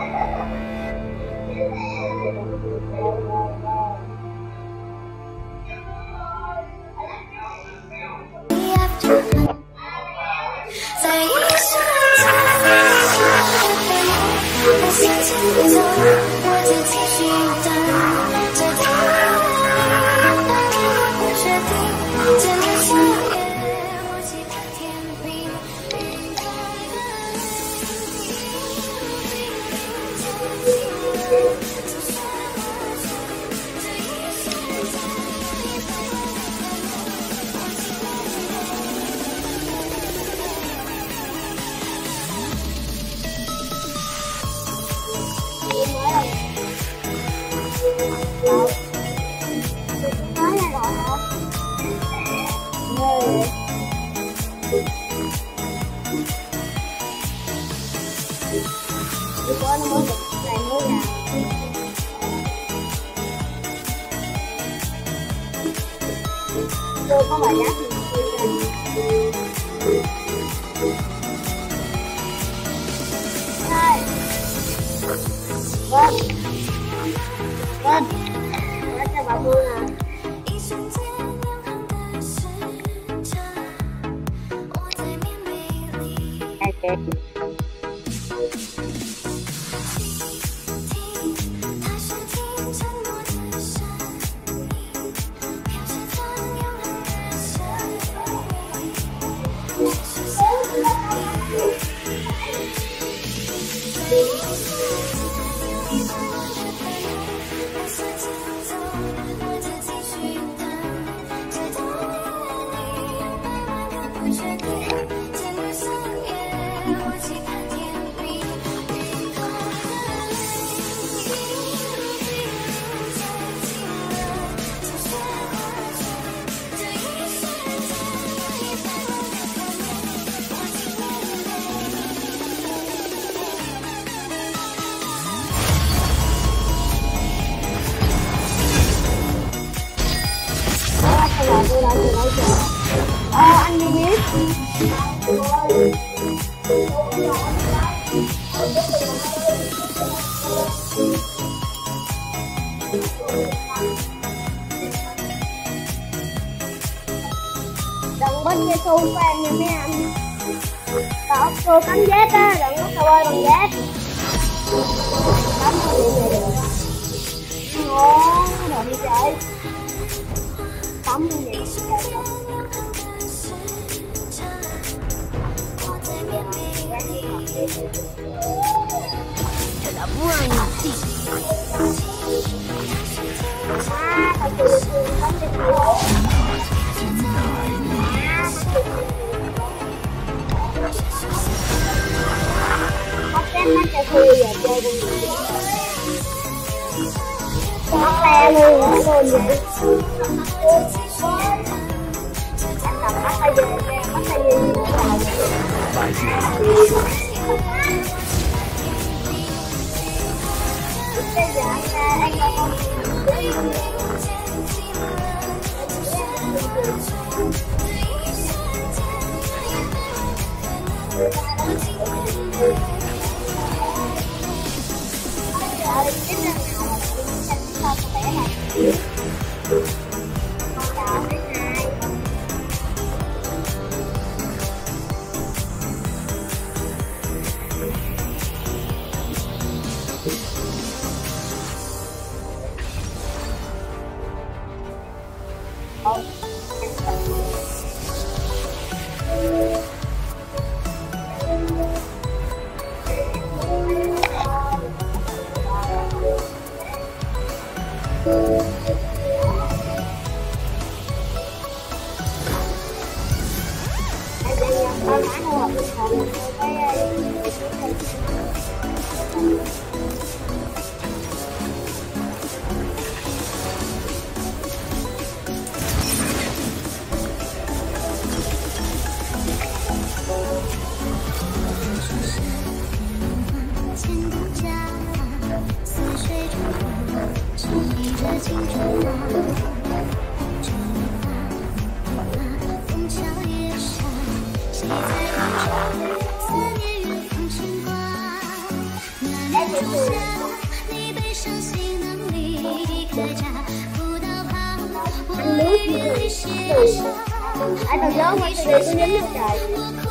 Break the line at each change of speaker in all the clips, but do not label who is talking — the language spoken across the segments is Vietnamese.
Có bài hát gì hai vâng vâng nói cho bà vui nè. Okay. Anh đi biết đừng bên kia xu của em nha mấy anh. Đó, cô cắn dép á, đừng có cà bơi bằng dép. Cắm không bị gì được. Ngon, rồi đi chơi. Cắm không bị gì được.
thật là vui nhỉ.
Thật sự không được đâu. Bắt xem mắt cho khui giờ chơi con gì. Bắt le luôn, nó luôn vậy. Chắc là bắt tay về, bắt tay về như thế nào. Bây giờ anh có con ăn nước ở tầng lớn mà tôi đi dính nước trời.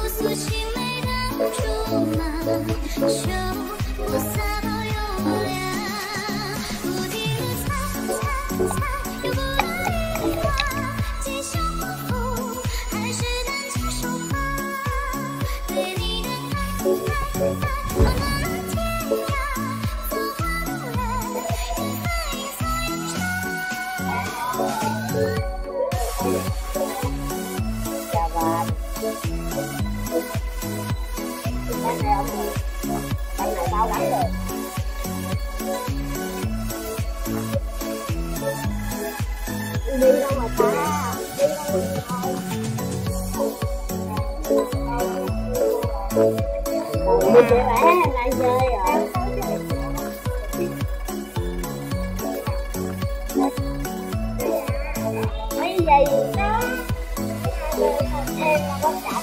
Chào bạn. Bạn này đau lắm rồi. Đi đâu mà ta? Đi đâu mà đi chơi vẽ đang chơi rồi. Mấy giày đó em là con chọc.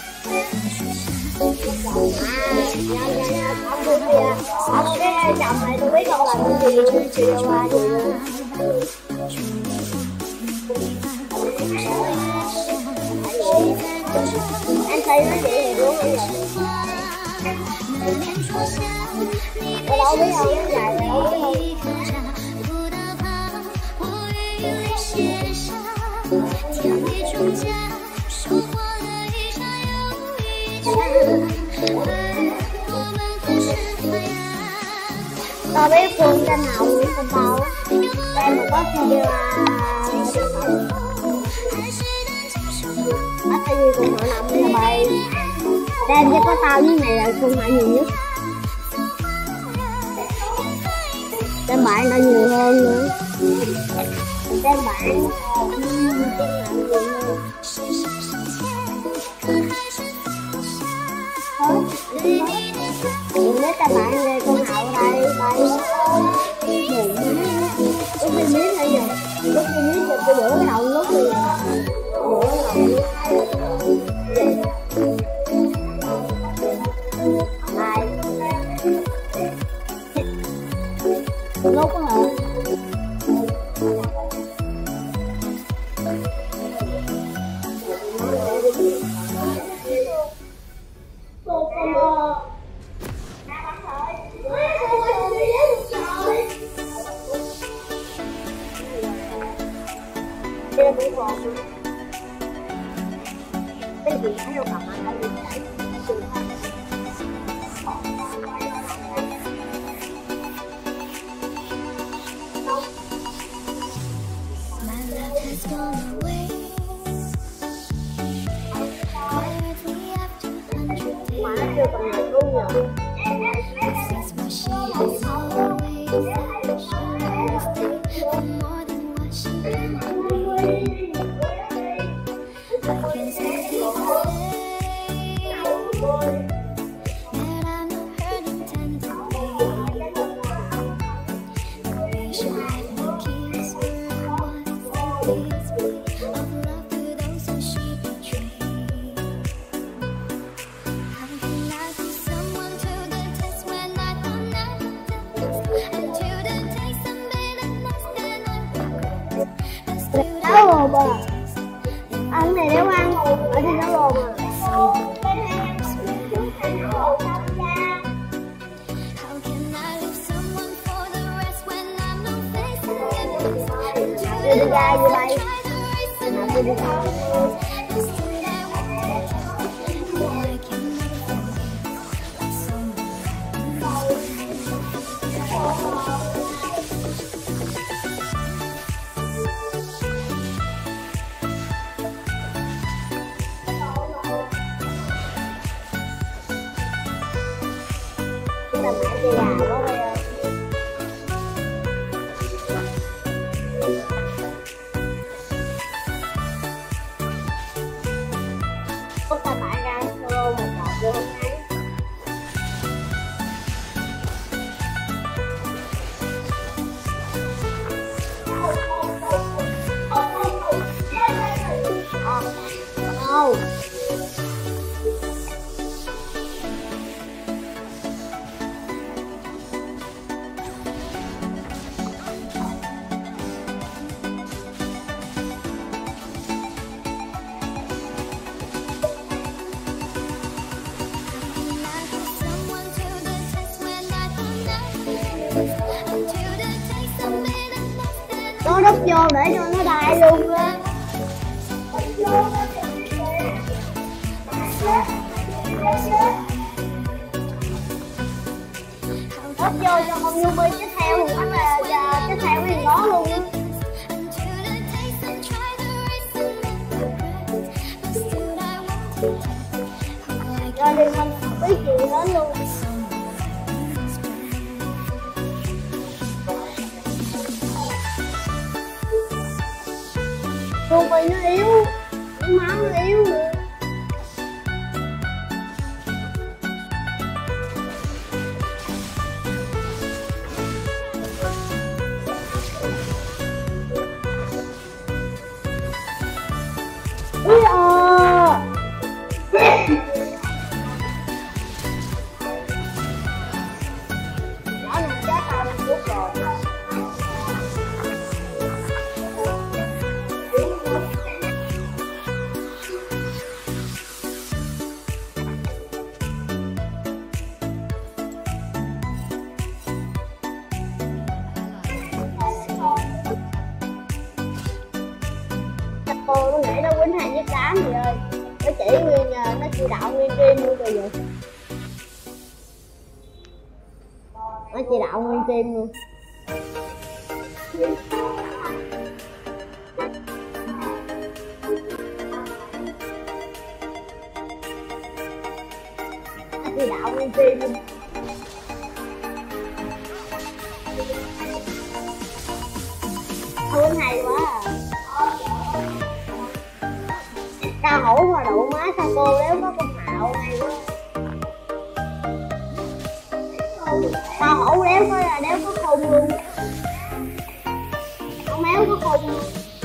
Ông cái chồng này tôi biết con là cái gì chiều qua gì. Anh thấy nó vậy thì đúng rồi. Tôi đâu biết không, nó dài này đâu biết không. Tao biết Phương trên nào Nguyễn Công Tao đây mà có video bắt tay gì cùng họ nằm như vậy đem cho có tao với này là Phương hại nhiều nhất, đem bạn nó nhiều hơn nữa, đem bạn nếu các bạn nghe con Hậu đây bay lúc đi miếng hay gì lúc đi miếng rồi tôi bữa cái đầu lúc đi lúc đó hả? Cái gì thấy đâu cầm anh đi chạy mà nó chưa còn người luôn nhờ. Đau lồn à? Ăn này nếu ăn ở trên đau lồn à? Đi ra vô đây. Đi đi ra. Làm lại gì à? Có đây ơi. Cút ta mãi ra solo một vô hôm nay. núp vô để cho nó đai luôn á. Núp vô cho con Yumi chết theo thì nó là chết theo thì nó luôn á. Rồi đi mình không biết gì hết luôn. Con bị nó yếu, máu nó yếu nữa. Úi à. Nó mình chết tao mình rút rồi. Cô nó nghĩ nó quýnh 2,8 gì ơi. Nó chỉ nguyên, nó chỉ đạo nguyên team luôn rồi vậy. Nó chỉ đạo nguyên team luôn. Nó chỉ đạo nguyên team luôn. Quýnh hay quá à. Cao hổ hòa đậu má sao cô đéo có con Hạo hay quá. Cao hổ đéo có khùng luôn. Con méo có khùng luôn.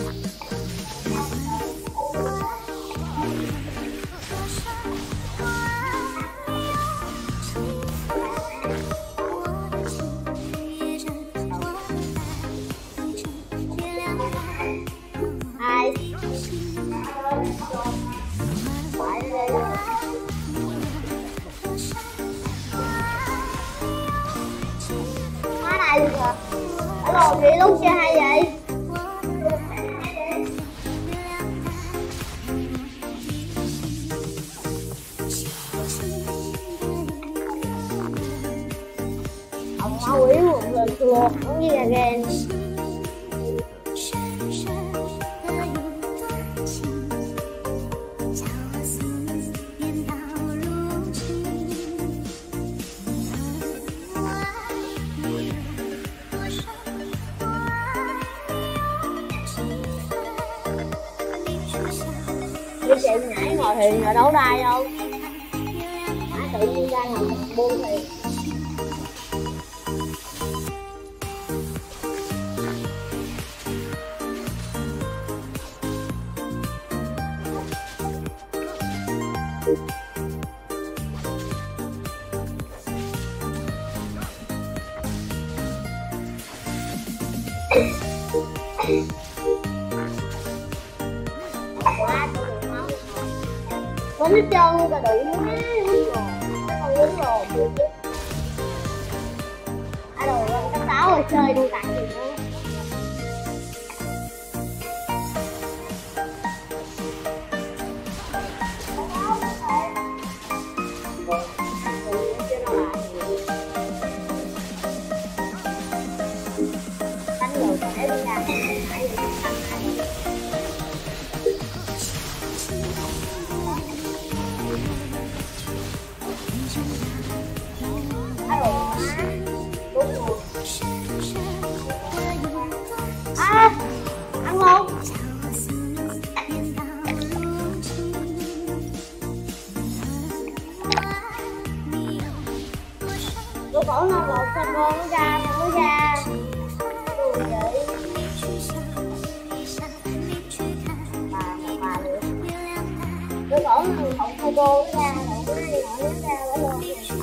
Hai má này luôn rồi. Ở lồn thì lúc chưa hay vậy. Ông máu yếu một lần luộc cũng như là ghen. Đi chị nãy ngồi thuyền rồi đấu đai đâu. Nãy tự nhiên ra ngồi buông thuyền. Có nước trơn luôn cả đủ má quýnh rồi. Không quýnh rồi. À rồi cấp 6 rồi chơi đu tặng gì nữa. Đánh rồi phải đi ra. À, ăn luôn. Cô cổ nó lột cho con nó ra, nó ra. Đùi vậy. Bà được. Cô cổ nó lột cho cô nó ra, lột cái này nó ra bỏ luôn.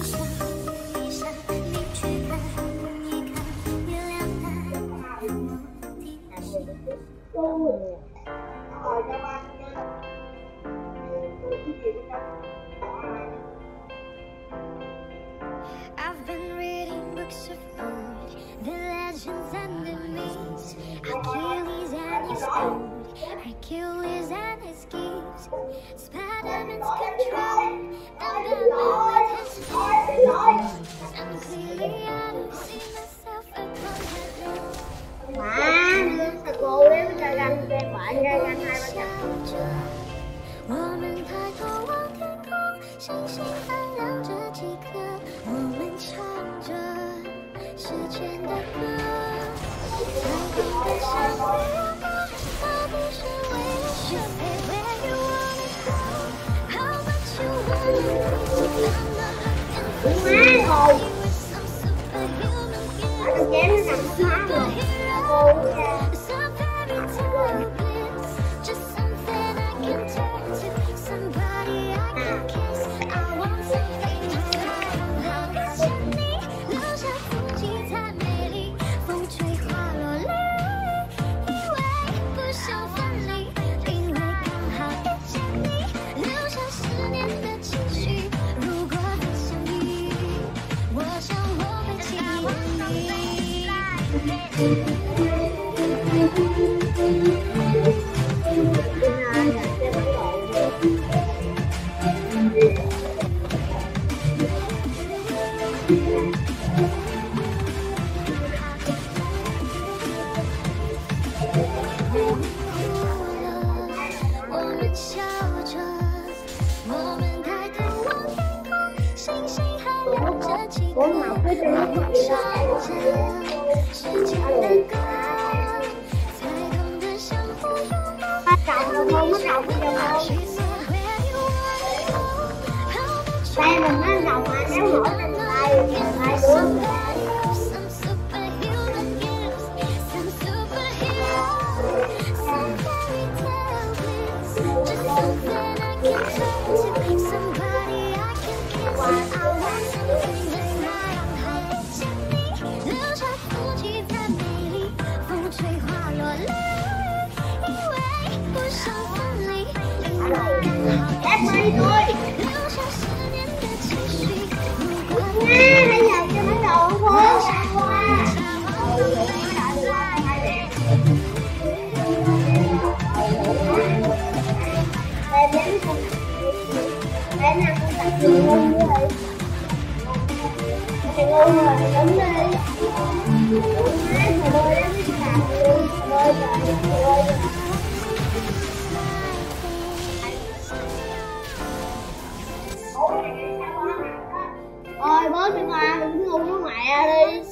I've been reading books of old, the legends and the myths. I can't Hercules and his gifts, Spider-Man's control, and Batman with his fears. And clearly I don't see myself upon that throne.
Má, thằng cô đấy ra găng cho bạn ra găng 2-3 trận.
我们抬头望天空，星星还亮着几颗，我们唱着时间的歌。彩虹的相会让我到底是为了什么 Where you wanna go? How much you wanna be? I'm not looking for you. You were some superhuman gift. Superhero. Some fairy tale bliss. Just something I can turn to. Somebody I can kiss. I want something to fly on. 和着你留下足迹太美丽，风吹花落泪如雨，以为不想分离，因为刚好遇见你，留下思念的情绪。如果不相遇，我想我会纪念你。我们笑着，我们抬头望天空，星星还亮着几颗，我们唱着时间的歌，彩虹的相互拥抱。
Đây mình nên đọc mà nếu hỏi mình tay đứa. Em ơi thôi. Hay làm cho nó đầu thôi. Đây nè, con tập gì ngu như vậy? Thầy ngu rồi, đứng đi. Thầy bơi đến cái sàn đi. Thầy bơi rồi, thầy bơi rồi. Ôi bớt đi qua, đừng ngu với mẹ đi.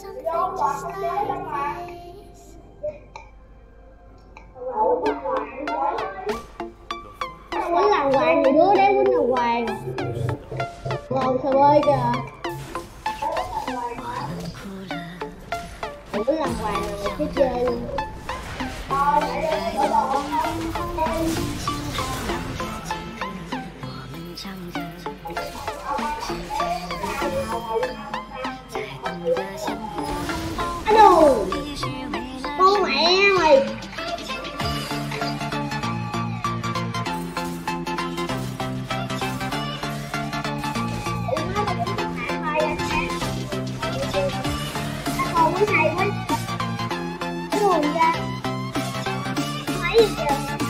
Quýnh làm hoàng thì đứa đấy quýnh làm hoàng. Ngồi sờ bơi kìa. Quýnh làm hoàng là cái chơi luôn. Alo, con mẹ mày. Còn cái này mới cái hồn ra mấy giờ.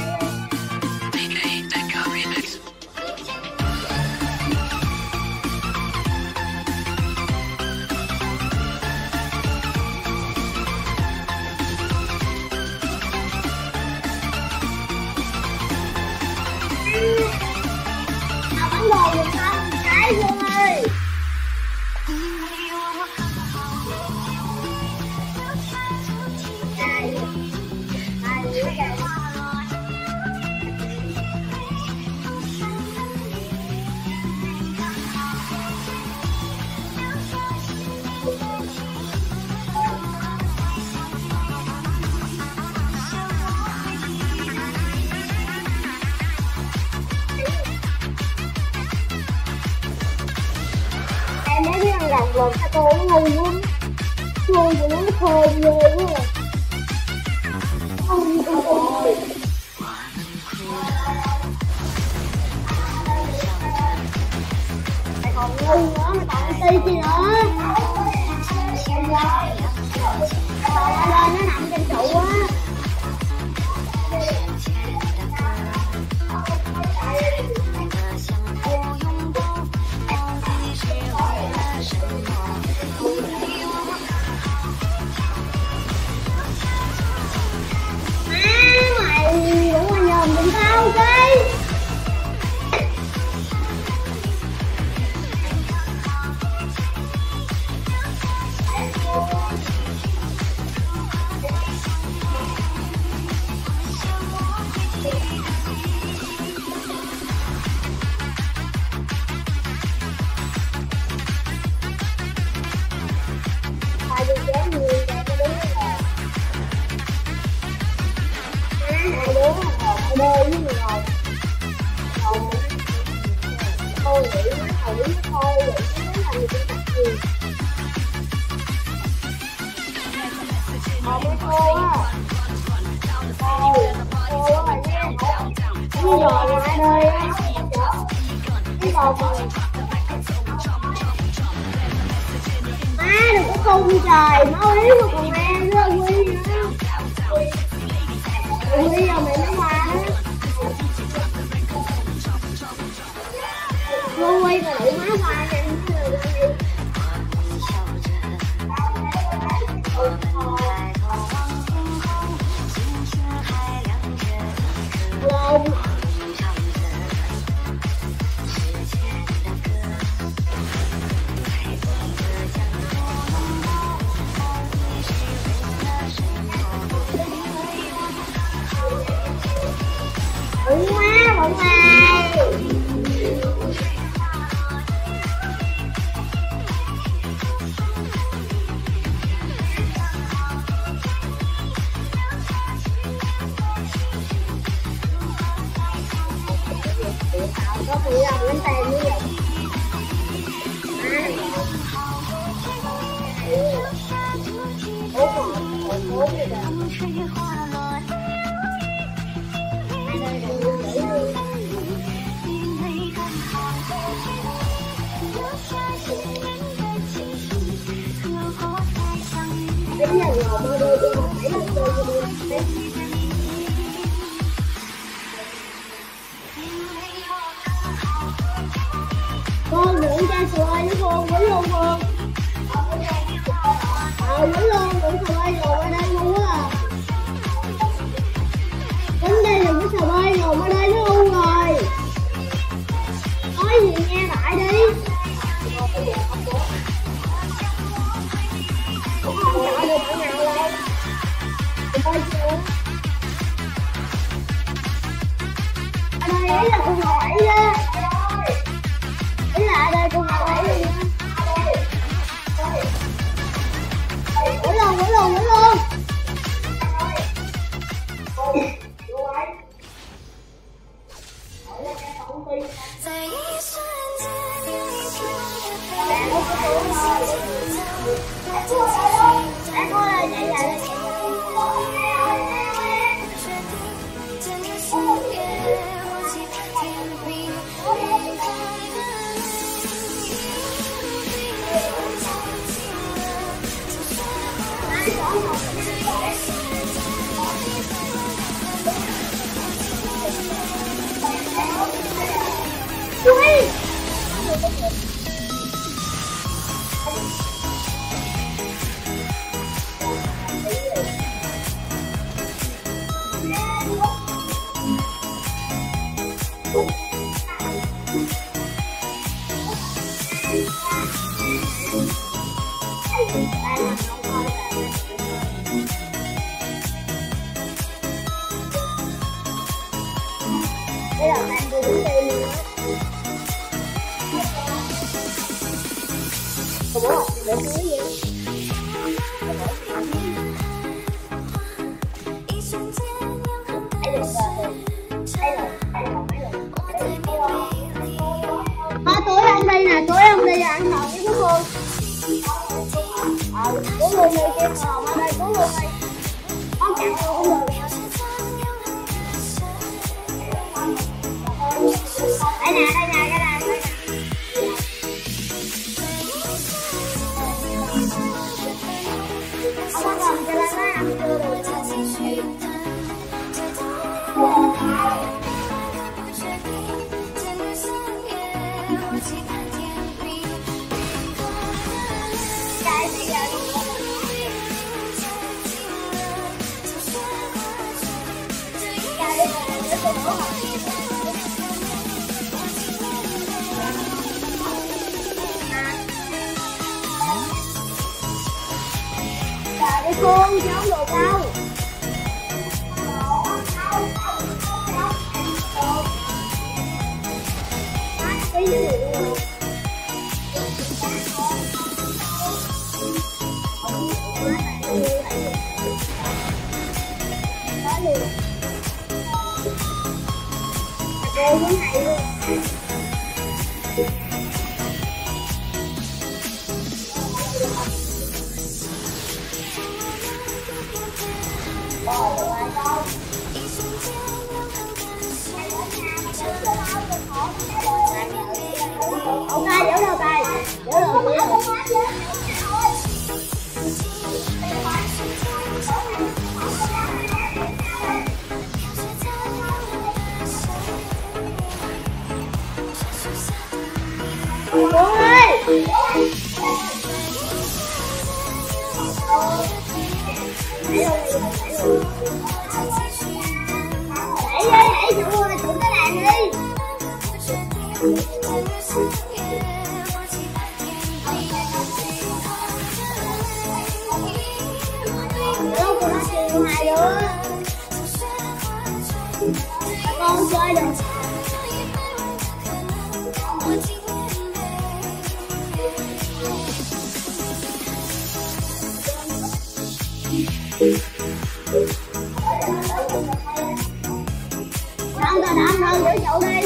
Bản đồ được không? Trái luôn ơi. Em mới biết ăn làm vlog cho cô ngu luôn. Ngu thì nó thơm ghê quá. Không như con cô. Mày còn ngu nữa, mày còn ti chi nữa. Lên nó nằm trên trụ á. thử thôi, vậy chứ làm gì cũng tập gì. Mấy cô á. Cô á bạn nha. Cái giò ngoài đời á. Cái giò mà. Má đừng có cung trời, máu yếu mà còn nghe nữa Quy nữa. Quy giờ mày mới qua đó. Cô Quy mà đẩy má qua nhanh chứ rồi đi. Lộn. Bận quá, bận này. Có bị làm lên tiền như vậy. Bốn rồi đó. Bây giờ ngồi mơ đôi đi, phải là chơi đi. Con đừng ra sờ với con quýnh luôn con. Quýnh luôn, đừng sờ bay rồi qua đây luôn á. Quýnh đây đừng có sờ bay rồi qua đây nó u rồi. Nói gì nghe lại đi. Không chọn được bạn nào đâu. Coi chưa? Ở đây ấy là con hỏi đó. Ý là ở đây con hỏi luôn nha. Quýnh luôn, quýnh luôn, quýnh luôn. Đây là bạn đưa đến đây luôn á. Còn bố học thì để xuống gì? Tối ăn đây nè, tối ăn đây ăn hộp với cô. Cố luôn đi, cái hộp ở đây, cố luôn đi. Con chặn luôn cũng được. Đây nè, cái này. Không có còn cho lên đó ăn chưa được. Đi con chứ không được đâu. Tí nữa luôn. Đó luôn. Cô muốn này luôn. Ok, giữ đâu tay, giữ đâu. Cuốn ơi. Đẩy vô là chủ cái đàn đi. Đâu cô nói chuyện hai đứa. Con chơi được. Không, giữ chỗ đi.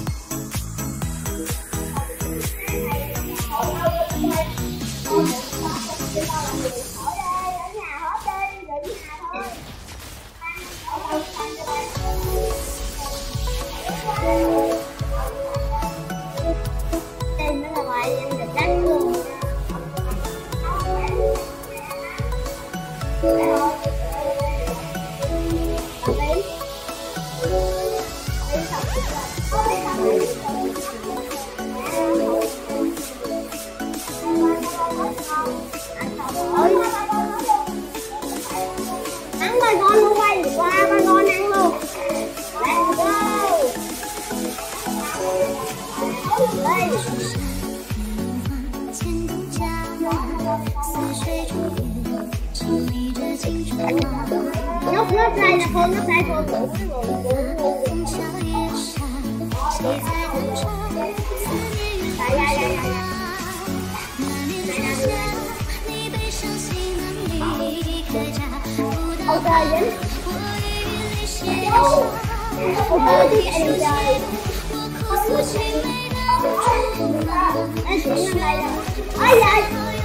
Đây nó là ngoài em được đánh luôn. Ăn ba con luôn, quay qua ba con ăn luôn. Let's go. Đây. Nhốt đây là con, nhốt đây con. Ok dính. Ok đi em chơi. Em chuyển lên đây rồi. Ôi giời.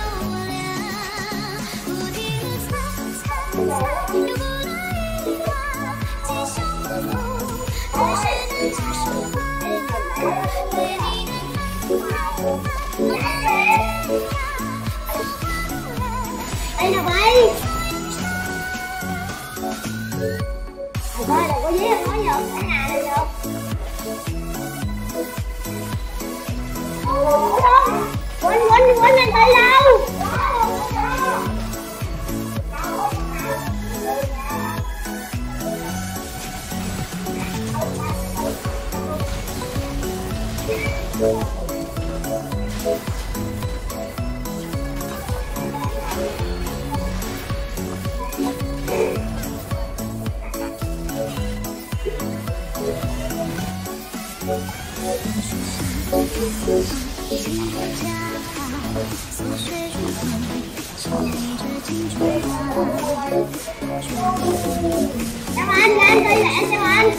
Đây là vậy. Thôi đừng có dí nói giờ cái nhà này được. Quên lên tay đâu. Chào anh đi lẹ chào anh.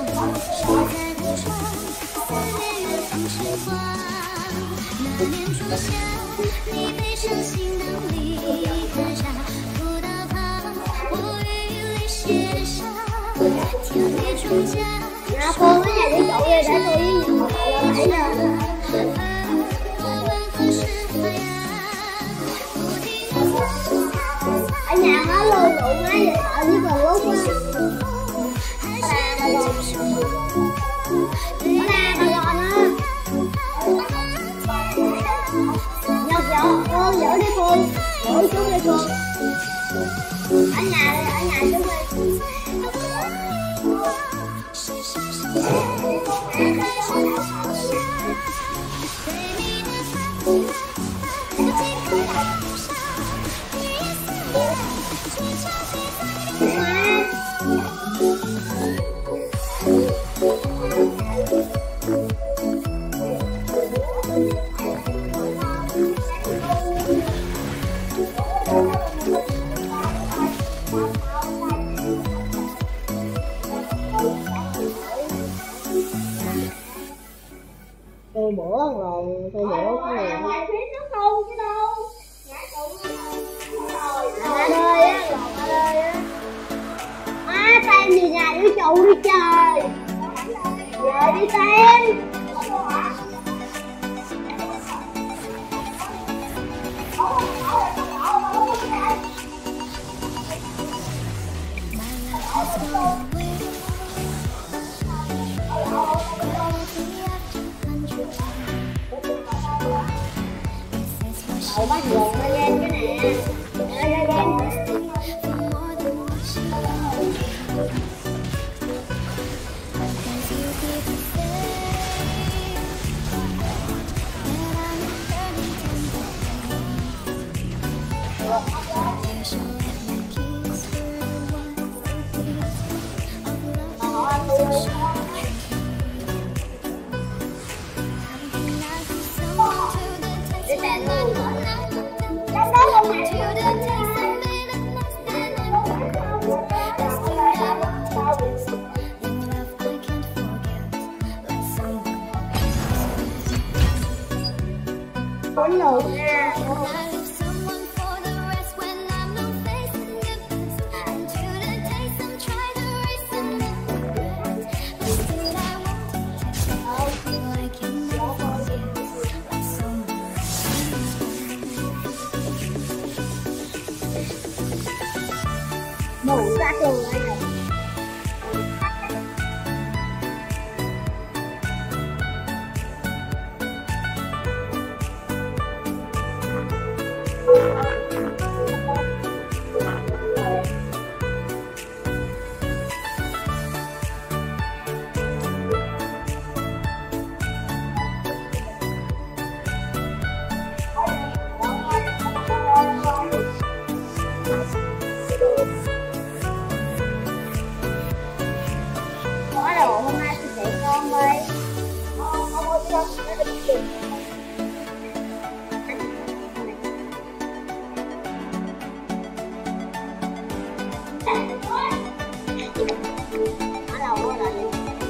Cô cái này đi chỗ đi để tôi với nhỏ nãy giờ. Ở nhà nó luôn tụi máy vậy sợ với còn lúc á. Bà gòn á. Nhọc cô giữ đi cô. Giữ xuống đi cô. Ở nhà xuống đi. Tôi bữa rồi, tôi bữa cái này. Ngoài phía nó không chứ đâu. Nhả tụi nó rồi. Ba đời á, lọt ba đời á. đâu đi trời. Về đi xem. Cậu bắt buộc nó lên cái nè. Nó lên. Cuốn lượt nha. Đủ ra luôn đây này. Hôm nay thì dạy con đây. Không ơi con, nó đừng chừng. Ở đầu rồi là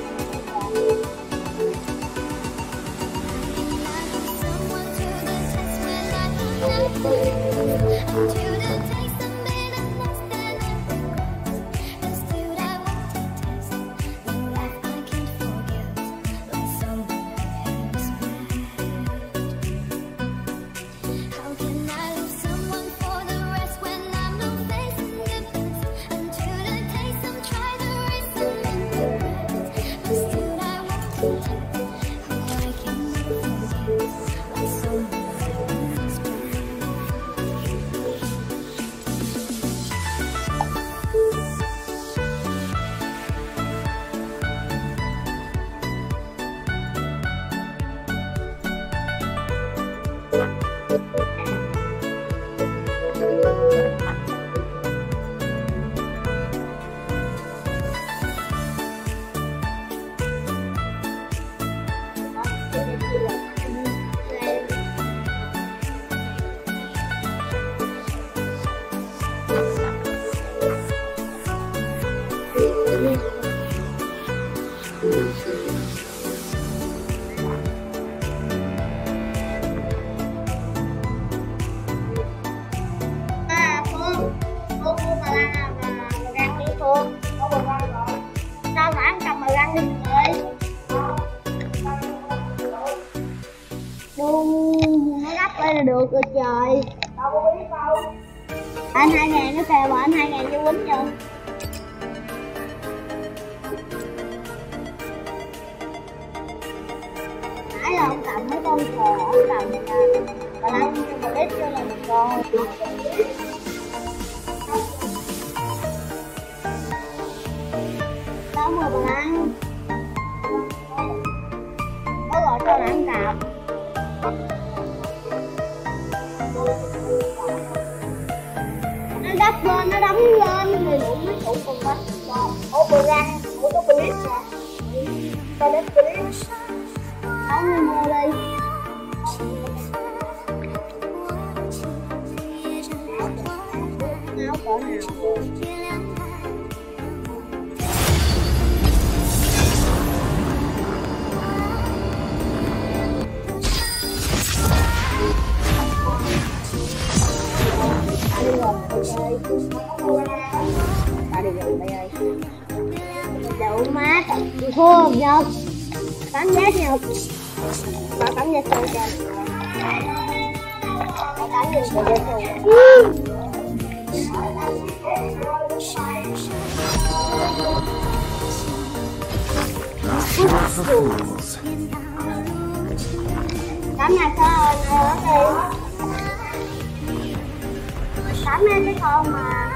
sao mà ăn cầm mà răng đi rồi. Đu nó gấp đây là được rồi trời. Đâu có biết đâu. Anh 2.000 nó kêu mà anh 2.000 cho quýnh chưa? Nãy là ông cầm mấy con sò, ông cầm bà Lan cho bà biết cho là được rồi. Đâu mà bà Lan có gọi cho là ăn cạp. Nó đắp lên, nó đóng lên thì cũng nó tụ cùng bánh. Ủa bà Lan, ủa có clip hả? Bà đếp clip. Đóng lên mua đi. Áo cỡ nào? Đi gần đây ơi. Đi gần đây ơi. đậu mát thua Nhật, cảm giác Nhật và cảm giác sôi trà, cảm giác sôi cảm nhận sao nữa đi, cảm nhận cái con mà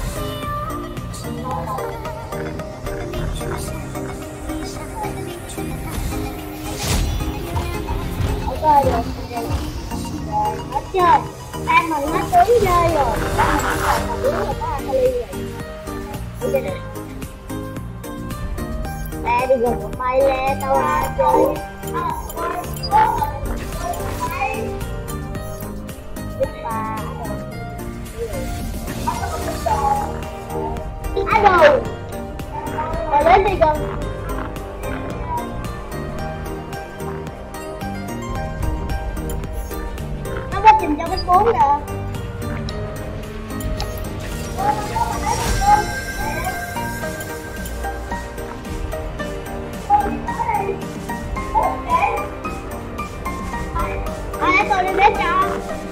ok rồi, hết chơi, em mình hết tướng chơi rồi, mình còn một đứa là có Akali rồi, lẹ đi gần một bay lẹ tao ra chơi. Idol và đến đi gần nó có trình cho cái cuốn rồi. Để tôi đi bếp cho.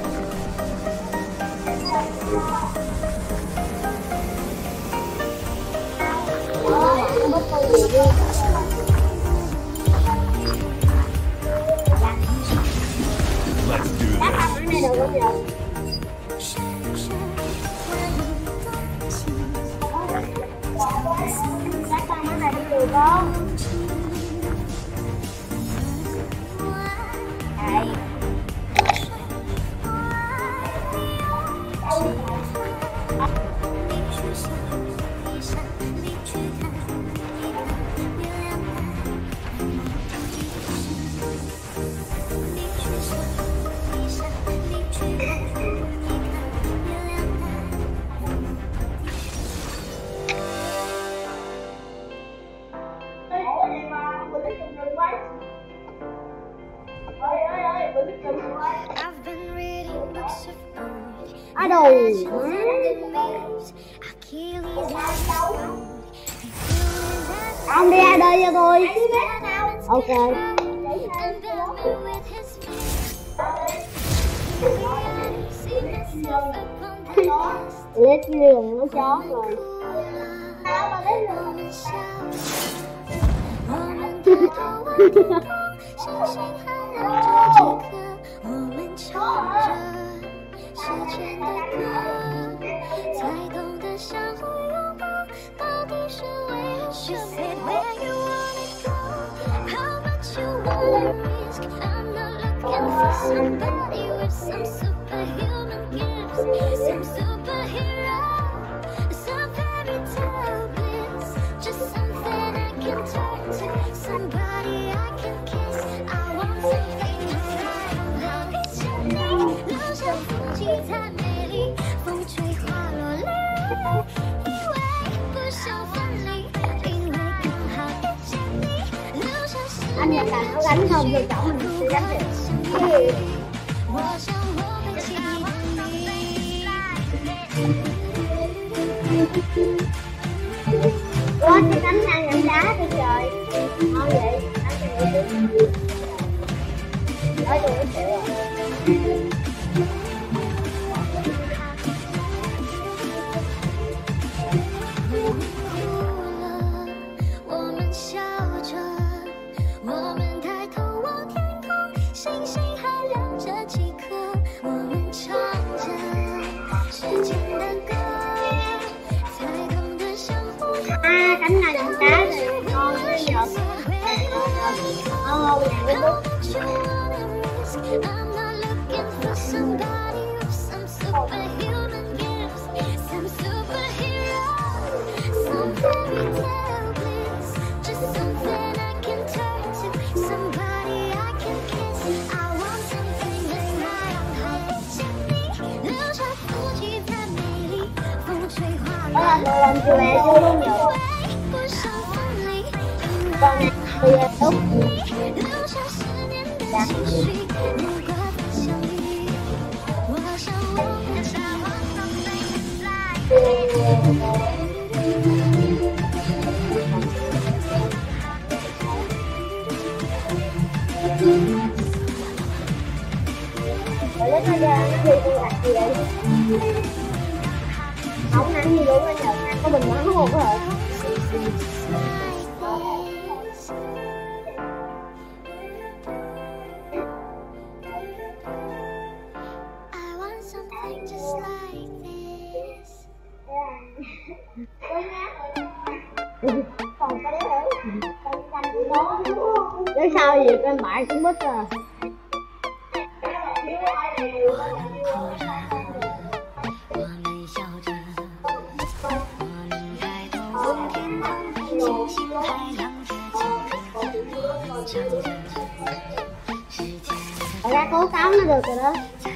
Ông đi ra đây cho tôi. Ok. Lết giường nó chó rồi.
Somebody with some superhuman gifts, some superhero, some fairy tale bliss, just something I can turn to, somebody I can kiss. I want something right. 一见你，留下风景太美丽，风吹花落泪，因为不想分离，因为刚好遇见你，留下思念。
Anh Nhật Bản nó gánh không thì chồng mình sẽ gánh được. Ủa cái cánh đang nhận đá đi trời. Thôi vậy, anh sẽ đi. Nói tôi sẽ rồi. 住咧都有。放在这个都 thì con đặt gì vậy? Không ăn gì luôn anh nhờ, ăn có bình mắm không hả? Còn cái đấy hả? Con canh của nó. Để sao gì con bại cũng mất à. Đại ca cố cáo nó được rồi đó.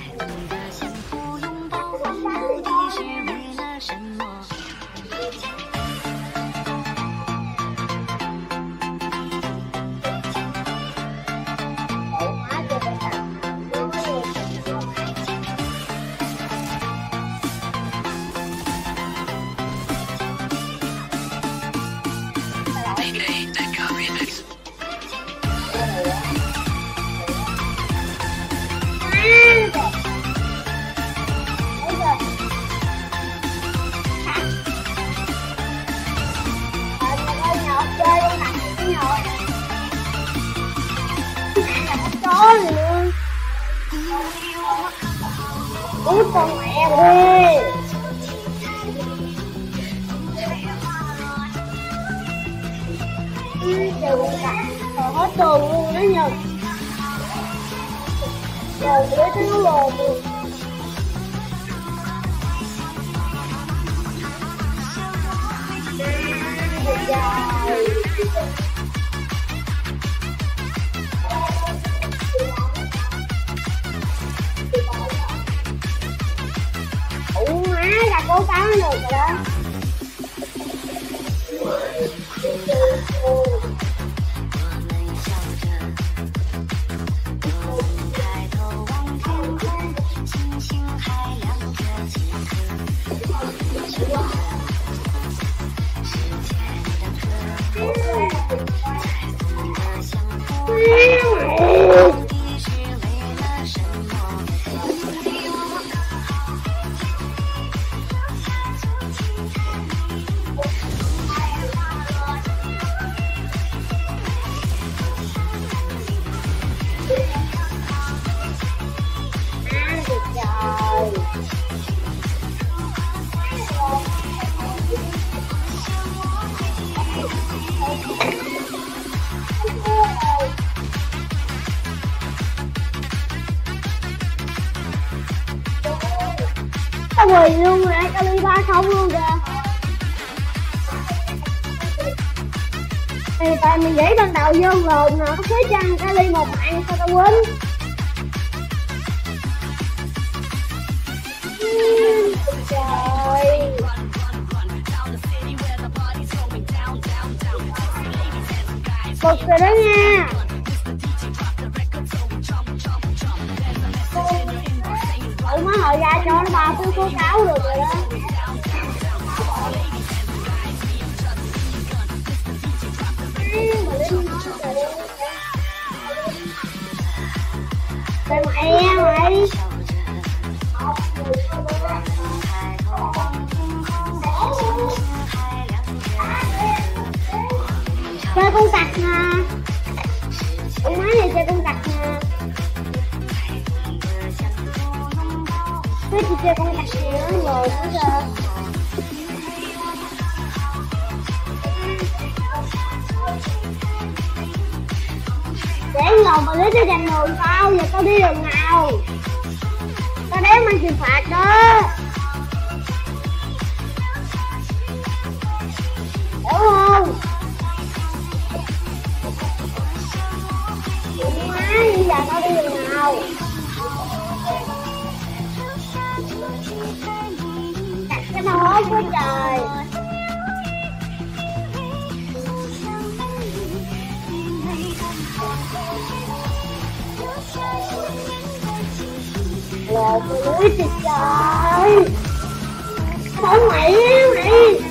Út con mẹ đi. Trời ơi, hết tuần luôn đó nhờ. Rồi để cho nó lồn luôn. Má là cố cáo nó được rồi đó. Tao quỳ luôn rồi, tao đi 3 không luôn kìa. Thì tại mình nghĩ ban đầu vô lồn nè, có khế chăng cái ly một mạng sao tao quên. Trời. Bực rồi đó nha. Cậu mới hồi ra cho nó 3 phút tố cáo được rồi đó. Trời mày mày. Chơi con cặc nè. Con máy này chơi con cặc nè. Cái chị chơi con cặc này nó ngồi nữa kìa. Để ngồi mà lấy cái dành đường tao, giờ tao đi đường nào? Tao đéo mang tiền phạt đó. Hiểu không? Má, bây giờ tao đi đường nào? Đặt cái tao hốt quá trời. Lột cái lưới trời trời. Không mày mày.